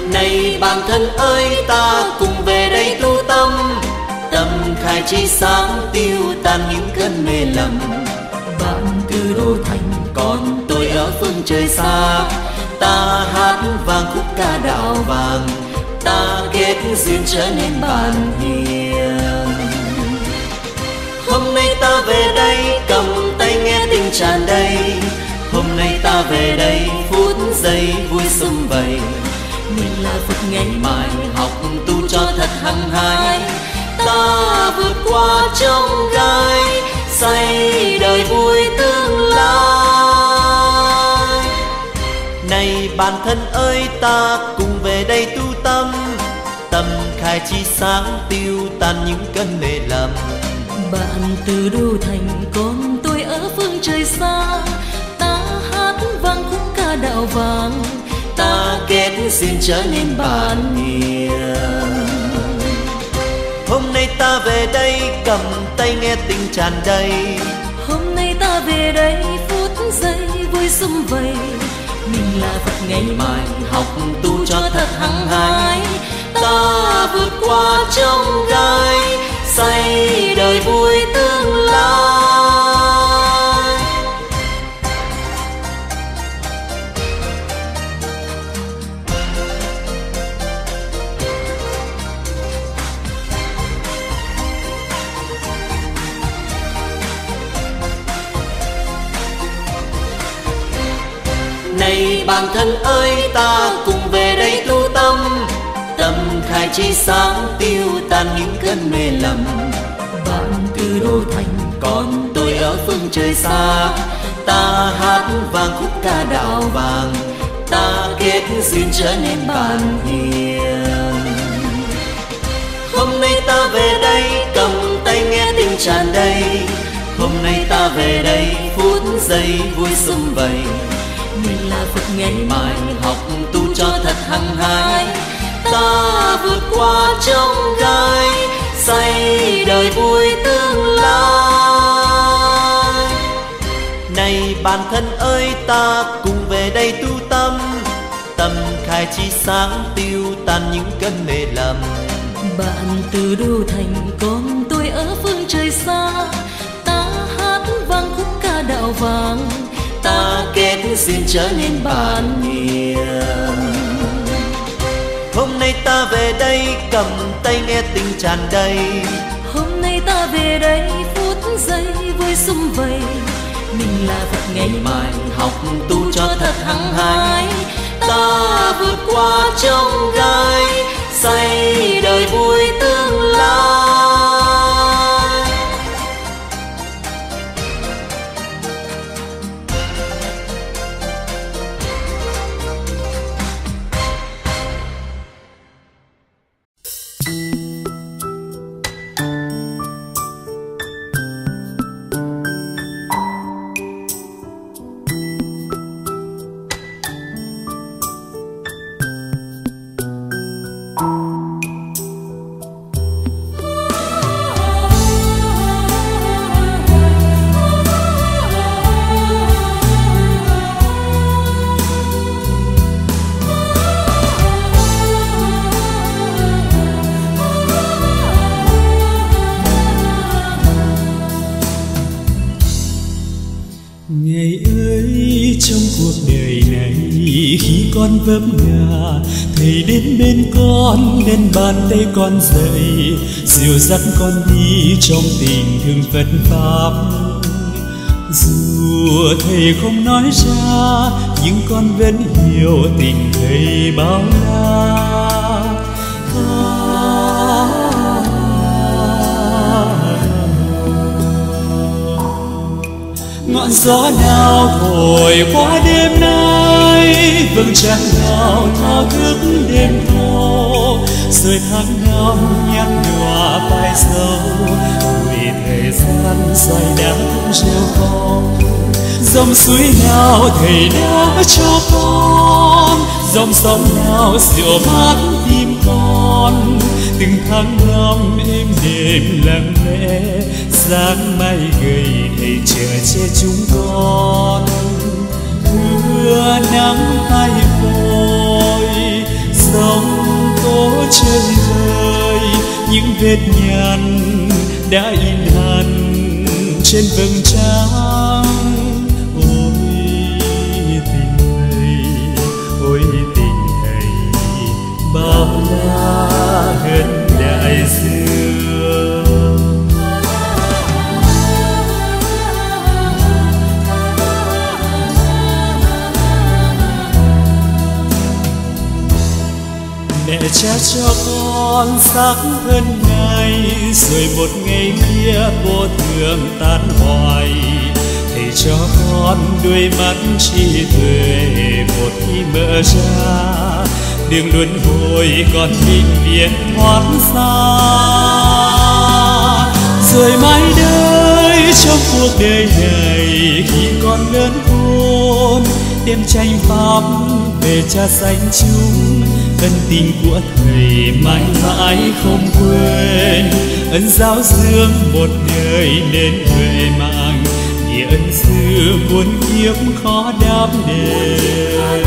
Này bạn thân ơi, ta cùng về đây tu tâm, tâm khai trí sáng tiêu tan những cơn mê lầm. Bạn từ đô thành, còn tôi ở phương trời xa. Ta hát vang khúc ca đạo vàng, ta kết duyên trở nên bạn hiền. Hôm nay ta về đây cầm tay nghe tình tràn đầy. Hôm nay ta về đây phút giây vui sum vầy. Mình là Phật ngày mai học tu cho thật hăng hái. Ta vượt qua trong gai, xây đời vui tương lai. Này bạn thân ơi, ta cùng về đây tu tâm, tâm khai trí sáng tiêu tan những cơn mê lầm. Bạn từ đô thành, còn tôi ở phương trời xa. Ta hát vang khúc ca đạo vàng, ta kết duyên trở nên bạn hiền. Hôm nay ta về đây cầm tay nghe tình tràn đầy. Hôm nay ta về đây phút giây vui sum vầy. Mình là Phật ngày mai học tu cho thật hăng hái. Ta vượt qua trong gai, xây đời vui tương lai. Này bạn thân ơi, ta cùng về đây tu tâm, tâm khai trí sáng tiêu tan những cơn mê lầm. Bạn từ đô thành, còn tôi ở phương trời xa. Ta hát vang khúc ca đạo vàng, ta kết duyên trở nên bạn hiền. Hôm nay ta về đây cầm tay nghe tình tràn đầy. Hôm nay ta về đây phút giây vui sum vầy. mình là Phật ngày mai học tu cho thật hăng hái. Ta vượt qua trong gai, xây đời vui tương lai. Này bạn thân ơi, ta cùng về đây tu tâm, tâm khai trí sáng tiêu tan những cơn mê lầm. Bạn từ đô thành, còn tôi ở phương trời xa. Ta hát vang khúc ca đạo vàng, ta kết duyên trở nên bạn hiền. Hôm nay ta về đây cầm tay nghe tình tràn đầy. Hôm nay ta về đây phút giây vui sum vầy. Mình là Phật ngày mai học tu cho thật hăng hái. Ta vượt qua trong gai, xây đời vui tương lai. Con vấp ngã, thầy đến bên con, lên bàn tay con dậy, dìu dắt con đi trong tình thương Phật pháp. Dù thầy không nói ra, nhưng con vẫn hiểu tình thầy bao la. Ngọn gió nào thổi qua đêm nay, vầng trăng nào thao thức đêm thâu, rồi tháng năm nhăn nhòa vai dâu, vì thời gian dài đã không treo con. Dòng suối nào thầy đã cho con, dòng sông nào dịu mát tim con. Từng tháng năm êm đềm lặng lẽ, dáng mai gầy thầy chờ che chúng con. Mưa nắng hay vội, sông vết nhăn đã in hằn trên vầng trán. Ôi tình này bao la hơn đại dương. Mẹ cha cho con sáng hơn ngày, rồi một ngày kia vô thường tan hoại. Thầy cho con đôi mắt trí tuệ, một khi mở ra đường luân hồi con vĩnh viễn thoát ra. Rồi mãi đây trong cuộc đời này, khi con lớn khôn đem tranh pháp về cha dành chúng. Ân tình của thầy mãi mãi không quên, ân giáo dưỡng một đời nên huệ mạng. Nghĩa ân sư muôn kiếp khó đáp đền.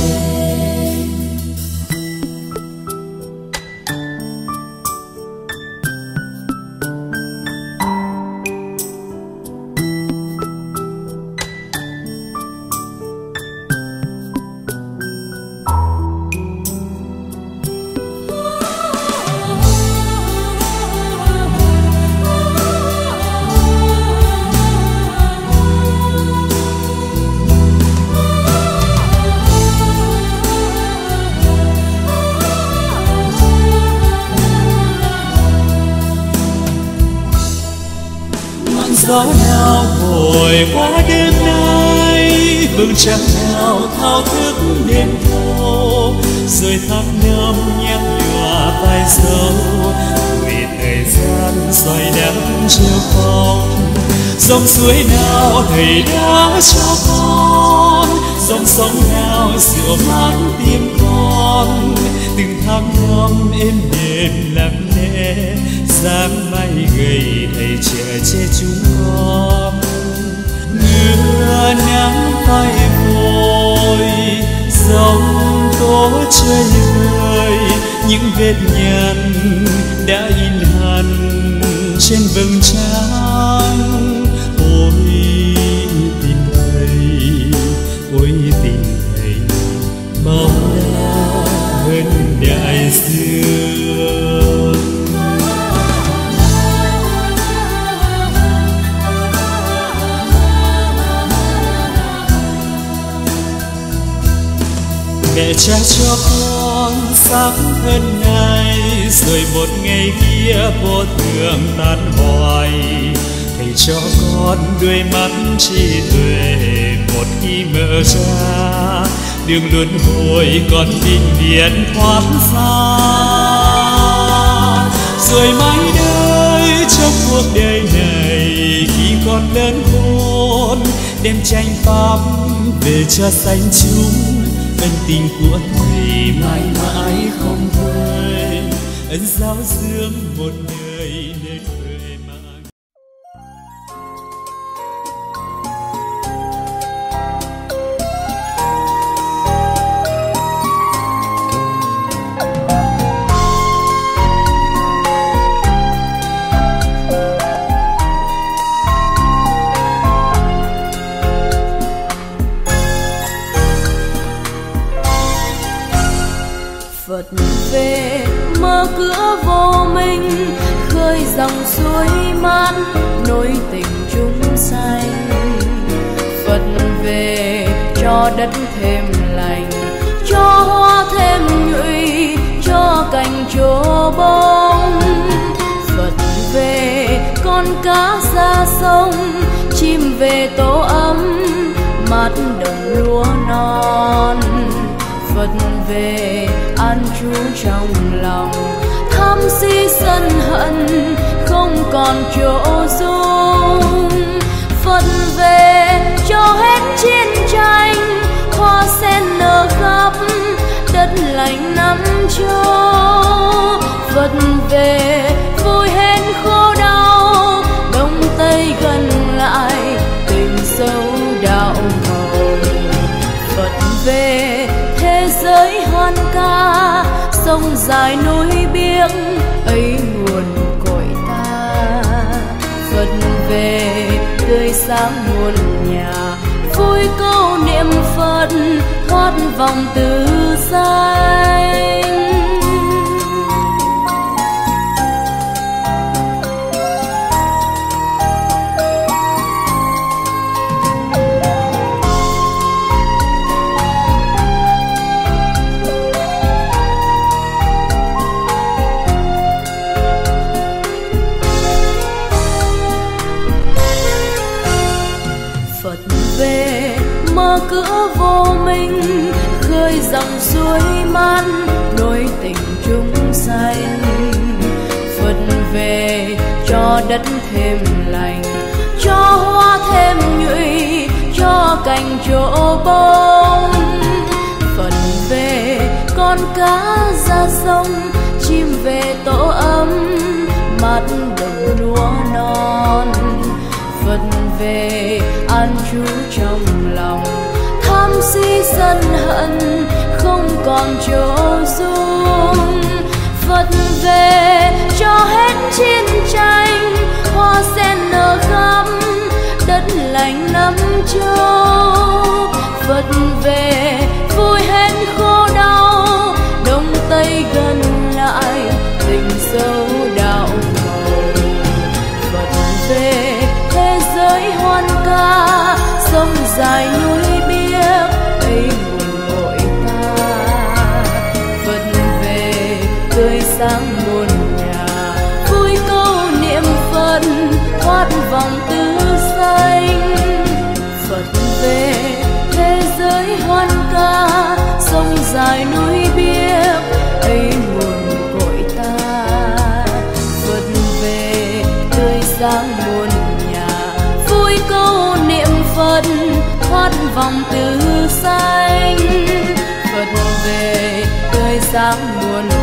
Gió nào thổi qua đêm nay, vầng trăng nào thao thức đêm thâu. Rồi tháng năm nhắc nhòa vai dấu, vì thời gian xoay đắm chiều phong. Dòng suối nào thầy đã cho con, dòng sông nào dịu mát tim con. Từng tháng năm êm đềm lặng lẽ, dáng bay gầy thầy chở che chúng con. Mưa nắng phai vội, dòng tố chơi vơi, những vết nhăn đã in hằn trên vầng trán. Ôi tình thầy, ôi tình thầy, bao la hơn đại dương. Mẹ cha cho con sáng hơn ngày, rồi một ngày kia vô thường tan hoại. Thầy cho con đôi mắt trí tuệ, một khi mở ra đường luân hồi con vĩnh viễn thoát ra. Rồi mãi đây trong cuộc đời này, khi con lớn khôn đem tranh pháp về cho sanh chúng. Ân tình của thầy mãi mãi không quên, ân giáo dưỡng một đời nên huệ mạng. Phật về mở cửa vô minh, khơi dòng suối mát nối tình chúng sanh. Phật về cho đất thêm lành, cho hoa thêm nhụy, cho cành trổ bông. Phật về con cá ra sông, chim về tổ ấm mát đồng lúa non. Phật về an trú trong lòng, tham si sân hận không còn chỗ dung. Phật về cho hết chiến tranh, hoa sen nở khắp đất lành năm châu. Phật về vui hết khổ đau, đông tây gần lại tình sâu đạo hồng. Phật về thế giới hoan ca, sông dài núi biếc ấy nguồn sáng muôn nhà, vui câu niệm Phật thoát vòng tử sanh. Mở cửa vô minh khơi dòng suối man nối tình chúng sanh. Phật về cho đất thêm lành, cho hoa thêm nhụy, cho cành trổ bông. Phật về con cá ra sông, chim về tổ ấm mát đồng lúa non. Phật về an trú trong lòng, tham si sân hận không còn chỗ dung. Phật về cho hết chiến tranh, hoa sen nở khắp đất lành Nam Châu. Phật về vui hết khổ đau, Đông Tây gần lại tình sâu đạo màu. Phật về thế giới hoan ca, sông dài núi biếc ấy nguồn hội ta. Phật về tươi sáng muôn nhà, vui câu niệm Phật thoát vòng tử sanh. Phật về thế giới hoan ca, sông dài núi biếc ấy nguồn hội ta. Phật về tươi sáng muôn nhà, vui câu niệm Phật thoát vòng tử sanh. Phật về tươi sáng muôn